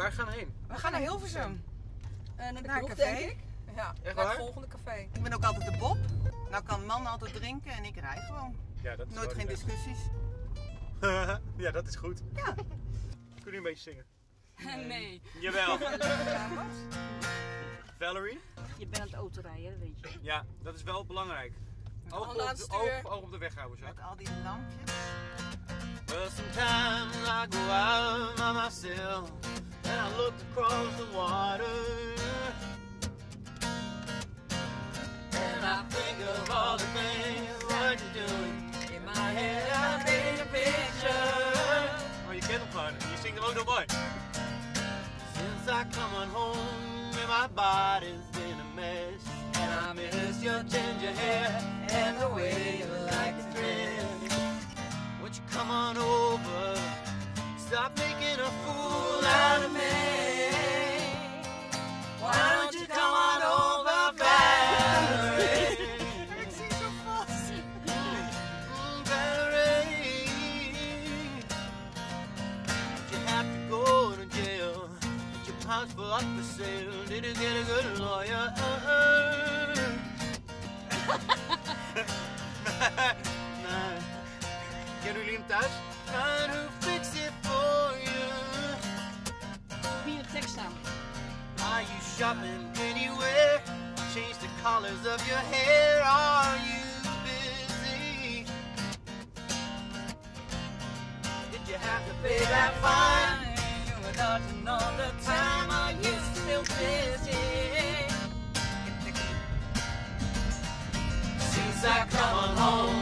Waar gaan we heen? We gaan naar Hilversum. Naar Naar een kroeg, café. denk ik. Ja, Echt naar waar? het volgende café. Ik ben ook altijd de Bob. Nou kan man altijd drinken en ik rij gewoon. Ja, dat is Nooit geen discussies. Ja, dat is goed. Ja. Kun je een beetje zingen? Nee. Jawel. Valerie? Je bent aan het autorijden, dat weet je. Ja, dat is wel belangrijk. Handen aan het stuur. Oog op de weg houden, zo. Met al die lampjes. Well, sometimes I go out by myself and I look across the water and I think of all the things what you're doing. In my head I paint a picture. Oh, je kent hem gewoon. Je zingt hem ook nog mooi. Since I come on home and my body's been a mess and I miss your ginger hair and the way you like to dress. Won't you come on over, stop making a fool out of me. Why don't you come on over, Valerie? Ik zie zo vast. Valerie, did you have to go to jail? Did your pounds for up for sale? Did you get a good lawyer? Nah. Kennen jullie hem thuis? Trying to fix it for you. Wie de tekst staan? Are you shopping anywhere? Change the colors of your hair. Are you busy? Did you have to pay that fine? Without to know the time, are you still busy? Since I come on home